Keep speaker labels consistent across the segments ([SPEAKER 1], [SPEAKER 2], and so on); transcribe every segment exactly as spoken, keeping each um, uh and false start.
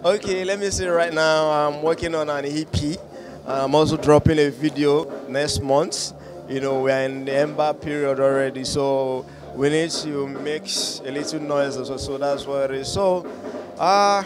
[SPEAKER 1] Okay, let me see right now. I'm working on an E P. I'm also dropping a video next month. You know, we're in the ember period already, so we need to make a little noise also. So that's what it is. So, uh,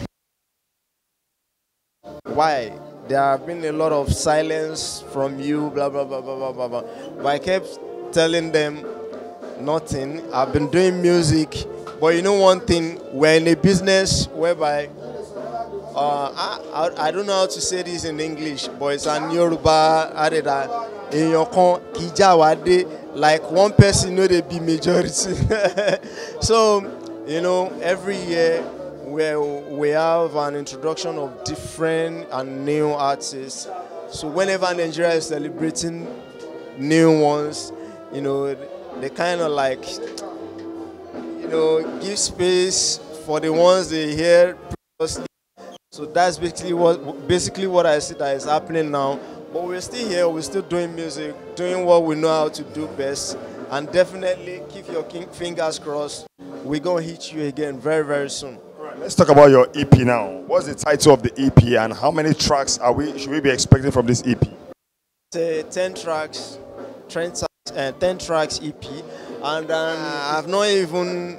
[SPEAKER 1] why? There have been a lot of silence from you, blah, blah, blah, blah, blah, blah, blah. But I kept telling them nothing. I've been doing music. But you know one thing, we're in a business whereby uh, I, I, I don't know how to say this in English, but it's an Yoruba adeda. Èèyàn kan kì í jà wá dé, like one person know they be majority. So, you know, every year where we have an introduction of different and new artists. So whenever Nigeria is celebrating new ones, you know, they kind of like, you know, give space for the ones they hear previously. So that's basically what basically what I see that is happening now. But we're still here, we're still doing music, doing what we know how to do best, and definitely keep your king fingers crossed. We're gonna hit you again very very soon.
[SPEAKER 2] Right, let's talk about your E P now. What's the title of the E P and how many tracks are we should we be expecting from this E P?
[SPEAKER 1] It's a ten tracks, ten, uh, ten tracks E P, and um, I've not even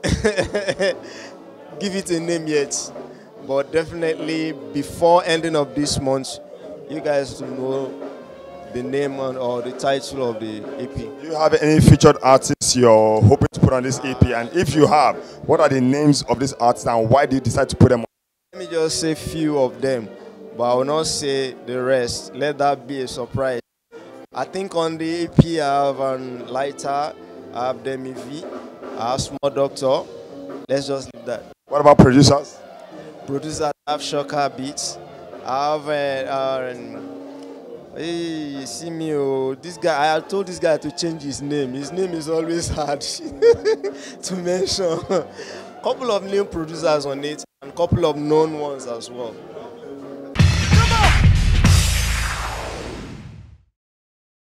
[SPEAKER 1] give it a name yet. But definitely before ending of this month, you guys will know the name and, or the title of the E P.
[SPEAKER 2] Do you have any featured artists you're hoping to put on this E P? And if you have, what are the names of these artists and why did you decide to put them on?
[SPEAKER 1] Let me just say a few of them, but I will not say the rest. Let that be a surprise. I think on the E P I have um, Lighter, I have Demi V, I have Small Doctor. Let's just leave that.
[SPEAKER 2] What about producers?
[SPEAKER 1] Producer, I have Shocker Beats. I have uh, uh, hey, see me, oh, this guy. I told this guy to change his name. His name is always hard to mention. Couple of new producers on it and couple of known ones as well.